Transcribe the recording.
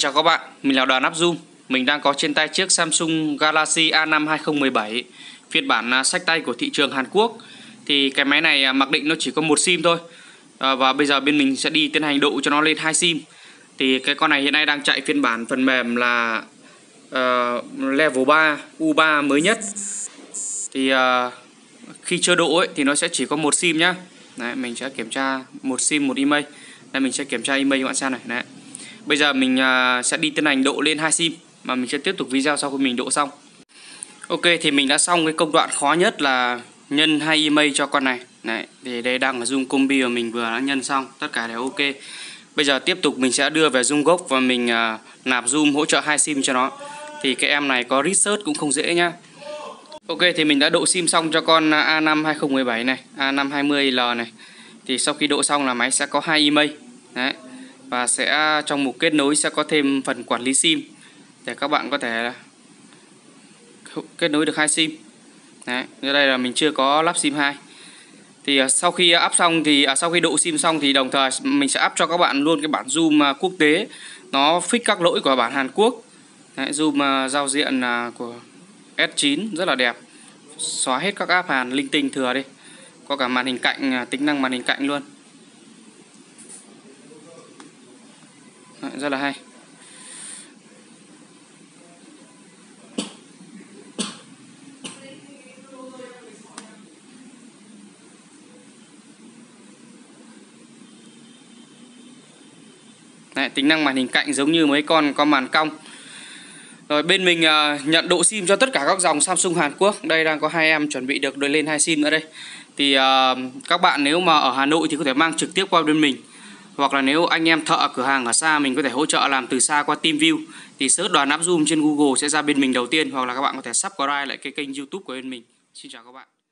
chào các bạn, mình là Đoàn Áp Zoom. Mình đang có trên tay chiếc Samsung Galaxy A5 2017 phiên bản xách tay của thị trường Hàn Quốc. Thì cái máy này mặc định nó chỉ có một sim thôi, và bây giờ bên mình sẽ đi tiến hành độ cho nó lên 2 sim. Thì cái con này hiện nay đang chạy phiên bản phần mềm là Level 3 U3 mới nhất. Thì khi chưa độ ấy, thì nó sẽ chỉ có một sim nhá. Đấy, mình sẽ kiểm tra một sim một email. Đây, mình sẽ kiểm tra email cho bạn xem này. Đấy. Bây giờ mình sẽ đi tiến hành độ lên 2 sim, mà mình sẽ tiếp tục video sau khi mình độ xong. Ok, thì mình đã xong cái công đoạn khó nhất là nhân 2 email cho con này. Đấy, thì đây đang ở Zoom Combi và mình vừa đã nhân xong, tất cả đều ok. Bây giờ tiếp tục mình sẽ đưa về Zoom gốc và mình nạp Zoom hỗ trợ 2 sim cho nó. Thì cái em này có research cũng không dễ nhá. Ok, thì mình đã độ sim xong cho con A5 2017 này, A5 20L này. Thì sau khi độ xong là máy sẽ có 2 email. Đấy. Và sẽ trong mục kết nối sẽ có thêm phần quản lý sim để các bạn có thể kết nối được 2 sim. Đấy, ở đây là mình chưa có lắp sim 2. Thì sau khi up xong thì sau khi độ sim xong thì đồng thời mình sẽ up cho các bạn luôn cái bản zoom quốc tế, nó fix các lỗi của bản Hàn Quốc. Đấy, zoom giao diện của S9 rất là đẹp, xóa hết các app Hàn linh tinh thừa đi, có cả màn hình cạnh, tính năng màn hình cạnh luôn. Đấy, rất là hay. Đấy, tính năng màn hình cạnh giống như mấy con có màn cong. Rồi bên mình nhận độ sim cho tất cả các dòng Samsung Hàn Quốc. Đây đang có 2 em chuẩn bị được lên 2 sim nữa đây. Thì các bạn nếu mà ở Hà Nội thì có thể mang trực tiếp qua bên mình, hoặc là nếu anh em thợ cửa hàng ở xa mình có thể hỗ trợ làm từ xa qua TeamView. Thì search Đoàn Áp Zoom trên Google sẽ ra bên mình đầu tiên, hoặc là các bạn có thể subscribe lại cái kênh YouTube của bên mình. Xin chào các bạn.